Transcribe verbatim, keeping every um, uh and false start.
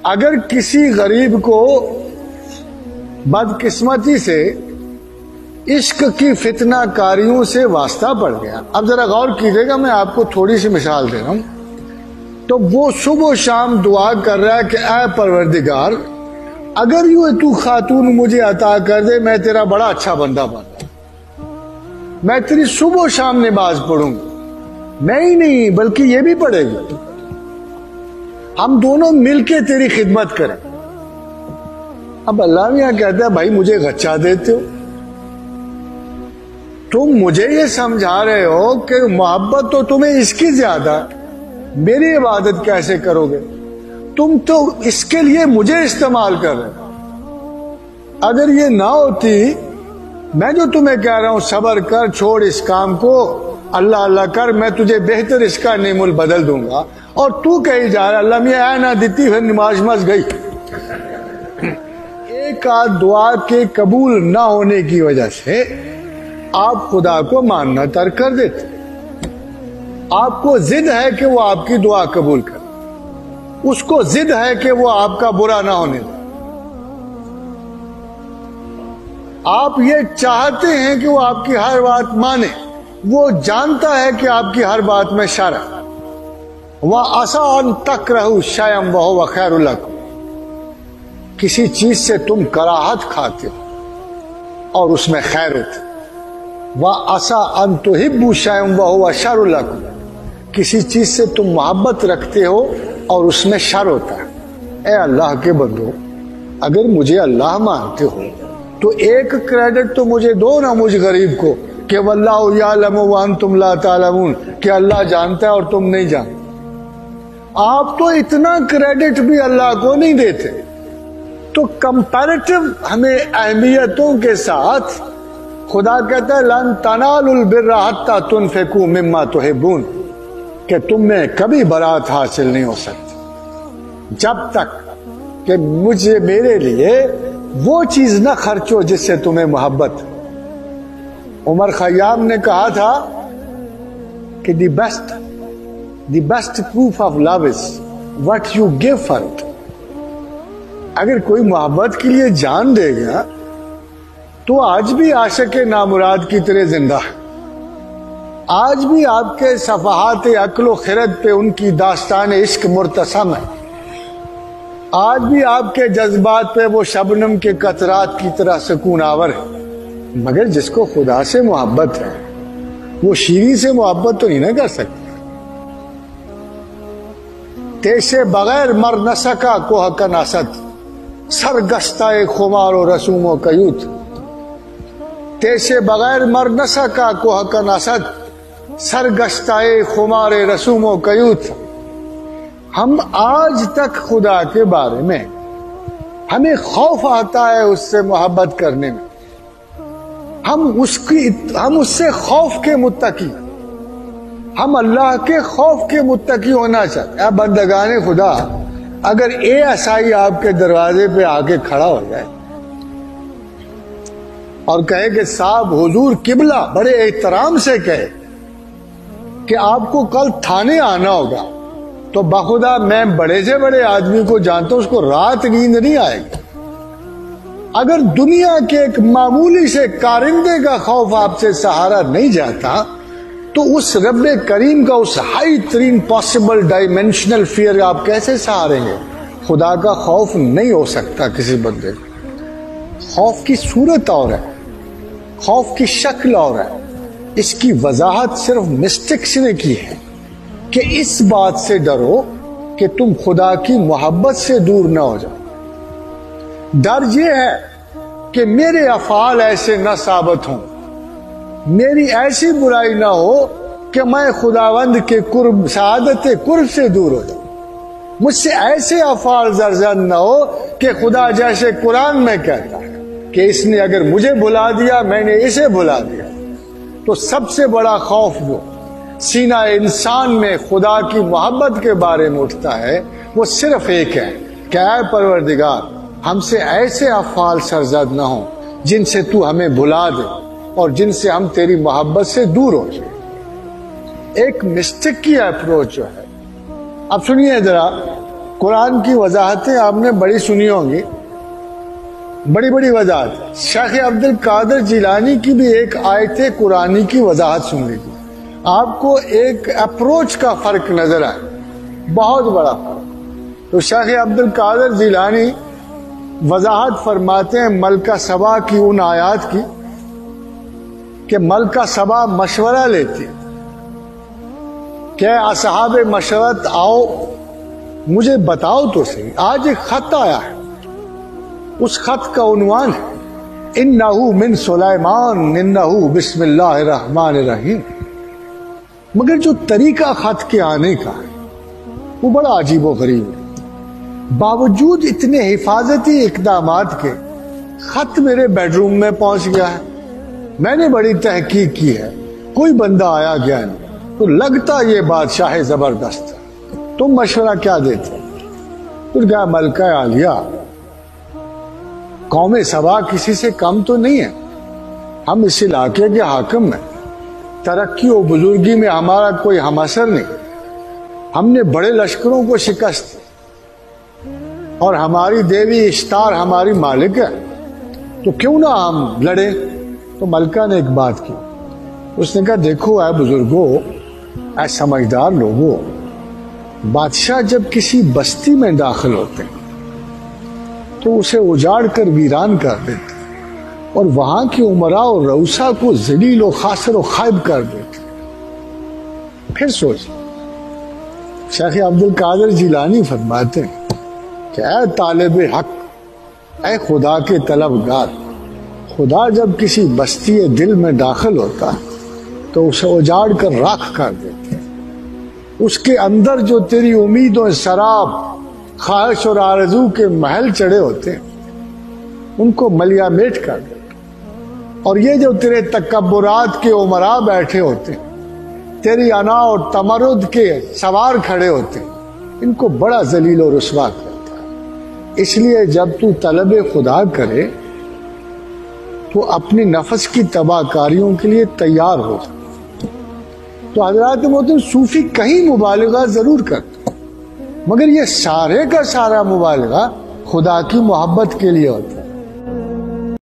اگر کسی غریب کو بدقسمتی سے عشق کی فتنہ کاریوں سے واسطہ پڑ گیا، اب ذرا غور کیجیے گا، میں آپ کو تھوڑی سی مثال دے رہا ہوں، تو وہ صبح و شام دعا کر رہا ہے کہ اے پروردگار اگر یوں تو خاتون مجھے عطا کر دے میں تیرا بڑا اچھا بندہ بن جاؤں، میں تیری صبح و شام نماز پڑھوں گا، میں ہی نہیں بلکہ یہ بھی پڑھے گا، ہم دونوں مل کے تیری خدمت کریں۔ اب اللہ میاں کہتا ہے بھائی مجھے غچہ دیتے ہو، تم مجھے یہ سمجھا رہے ہو کہ محبت تو تمہیں اس کی زیادہ، میری عبادت کیسے کرو گے؟ تم تو اس کے لیے مجھے استعمال کر رہے ہو۔ اگر یہ نہ ہوتی، میں جو تمہیں کہہ رہا ہوں صبر کر، چھوڑ اس کام کو، اللہ اللہ کر، میں تجھے بہتر اس کا نعم البدل دوں گا، اور تو کہیں جا رہا اللہ میاں اے نہ دیتی پھر نماز مس گئی۔ ایک آدھ دعا کے قبول نہ ہونے کی وجہ سے آپ خدا کو ماننا ترک کر دیتے، آپ کو ضد ہے کہ وہ آپ کی دعا قبول کرے، اس کو ضد ہے کہ وہ آپ کا برا نہ ہونے دے، آپ یہ چاہتے ہیں کہ وہ آپ کی ہر بات مانے، وہ جانتا ہے کہ آپ کی ہر بات میں شر ہے۔ وَعَسَىٰ أَن تَكْرَهُوا شَيْئًا وَهُوَ خَيْرٌ لَكُمْ، کسی چیز سے تم کراہت کھاتے ہو اور اس میں خیر ہوتی۔ وَعَسَىٰ أَن تُحِبُّوا شَيْئًا وَهُوَ شَرٌ لَكُمْ، کسی چیز سے تم محبت رکھتے ہو اور اس میں شر ہوتا ہے۔ اے اللہ کے بندو، اگر مجھے اللہ مانتے ہو تو ایک کریڈٹ تو مجھے دو نا، مجھ غریب کو، کہ واللہ یعلم وانتم لا تعلمون، کہ اللہ جانتا ہے اور تم نہیں جانتے۔ آپ تو اتنا کریڈٹ بھی اللہ کو نہیں دیتے، تو کمپیریٹو ہمیں اہمیتوں کے ساتھ خدا کہتا ہے لن تنالوا البر حتی تنفقوا مما تحبون، کہ تم میں کبھی برات حاصل نہیں ہو سکتی جب تک کہ مجھے میرے لیے وہ چیز نہ خرچو جس سے تمہیں محبت۔ عمر خیام نے کہا تھا کہ the best the best proof of love is what you give for it. اگر کوئی محبت کے لیے جان دے گا تو آج بھی عاشق نامراد کی طرح زندہ ہے، آج بھی آپ کے صفحات عقل و خرد پہ ان کی داستان عشق مرتسم ہے، آج بھی آپ کے جذبات پہ وہ شبنم کے قطرات کی طرح سکون آور ہے۔ مگر جس کو خدا سے محبت ہے وہ شیریں سے محبت تو نہیں نہ کر سکتا۔ تیسے بغیر مر نہ سکا کوہ کا ناسد، سرگستہ خمار و رسوم و کیوت، تیسے بغیر مر نہ سکا کوہ کا ناسد، سرگستہ خمار رسوم و کیوت۔ ہم آج تک خدا کے بارے میں ہمیں خوف آتا ہے اس سے محبت کرنے میں، ہم اس کی ہم اس سے خوف کے متقی، ہم اللہ کے خوف کے متقی ہونا چاہتے ہیں۔ بندگان خدا، اگر اے ایس آئی آپ کے دروازے پہ آ کے کھڑا ہو جائے اور کہے کہ صاحب حضور قبلہ بڑے احترام سے کہے کہ آپ کو کل تھانے آنا ہوگا، تو بخدا میں بڑے سے بڑے آدمی کو جانتا ہوں اس کو رات نیند نہیں آئے گی۔ اگر دنیا کے ایک معمولی سے کارندے کا خوف آپ سے سہارا نہیں جاتا تو اس رب کریم کا اس ہائی ترین پاسبل ڈائمینشنل فیئر آپ کیسے سہاریں گے؟ خدا کا خوف نہیں ہو سکتا کسی بندے کو۔ خوف کی صورت اور ہے، خوف کی شکل اور ہے، اس کی وضاحت صرف مسٹکس نے کی ہے کہ اس بات سے ڈرو کہ تم خدا کی محبت سے دور نہ ہو جاؤ۔ ڈر یہ ہے کہ میرے افعال ایسے نہ ثابت ہوں، میری ایسی برائی نہ ہو کہ میں خداوند کے قرب سعادت قرب سے دور ہو جاؤں، مجھ سے ایسے افعال زرزن نہ ہو کہ خدا جیسے قرآن میں کہتا ہے کہ اس نے اگر مجھے بھلا دیا میں نے اسے بھلا دیا۔ تو سب سے بڑا خوف جو سینہ انسان میں خدا کی محبت کے بارے میں اٹھتا ہے وہ صرف ایک ہے کہ اے پروردگار ہم سے ایسے افعال سرزد نہ ہوں جن سے تو ہمیں بھلا دے اور جن سے ہم تیری محبت سے دور ہو جائیں۔ ایک مسٹک کی اپروچ جو ہے، اب سنیے ذرا، قرآن کی وضاحتیں آپ نے بڑی سنی ہوں گی، بڑی بڑی وضاحت. شیخ عبد القادر جیلانی کی بھی ایک آیت قرآنی کی وضاحت سن لیجیے، آپ کو ایک اپروچ کا فرق نظر آئے، بہت بڑا فرق. تو شیخ عبد القادر جیلانی وضاحت فرماتے ہیں ملکہ سبا کی ان آیات کی کہ ملکہ سبا مشورہ لیتی کہ اصحاب مشورت آؤ مجھے بتاؤ تو صحیح، آج ایک خط آیا ہے، اس خط کا عنوان ہے انہو من سلیمان انہو بسم اللہ الرحمن الرحیم. مگر جو طریقہ خط کے آنے کا ہے وہ بڑا عجیب و غریب ہے. باوجود اتنے حفاظتی اقدامات کے خط میرے بیڈ روم میں پہنچ گیا ہے، میں نے بڑی تحقیق کی ہے، کوئی بندہ آیا گیا نہیں، تو لگتا یہ بادشاہ زبردست ہے. تم مشورہ کیا دیتے؟ تو کہا ملکہ عالیہ، قوم سبا کسی سے کم تو نہیں ہے، ہم اس علاقے کے حاکم ہیں، ترقی و بزرگی میں ہمارا کوئی ہم اثر نہیں، ہم نے بڑے لشکروں کو شکست اور ہماری دیوی اشتار ہماری مالک ہے، تو کیوں نہ ہم لڑیں. تو ملکہ نے ایک بات کی، اس نے کہا دیکھو اے بزرگوں، اے سمجھدار لوگوں، بادشاہ جب کسی بستی میں داخل ہوتے ہیں تو اسے اجاڑ کر ویران کر دیتے اور وہاں کے امراء اور رؤسا کو ذلیل و خاسر و خائب کر دیتے. پھر سوچ، شیخ عبد القادر جیلانی فرماتے ہیں کہ اے طالب حق، اے خدا کے طلبگار، خدا جب کسی بستی دل میں داخل ہوتا تو اسے اجاڑ کر راکھ کر دیتے. اس کے اندر جو تیری امیدوں سراب، خواہش اور آرزو کے محل چڑھے ہوتے ہیں ان کو ملیا میٹ کر دیتے. اور یہ جو تیرے تکبرات کے امراء بیٹھے ہوتے ہیں، تیری انا اور تمرد کے سوار کھڑے ہوتے ہیں، ان کو بڑا ذلیل و رسوا کرتا ہے. اس لیے جب تو طلب خدا کرے تو اپنی نفس کی تباہ کاریوں کے لیے تیار ہو. تو حضرات محترم، صوفی کہیں مبالغہ ضرور کرتے مگر یہ سارے کا سارا مبالغہ خدا کی محبت کے لیے ہوتا ہے.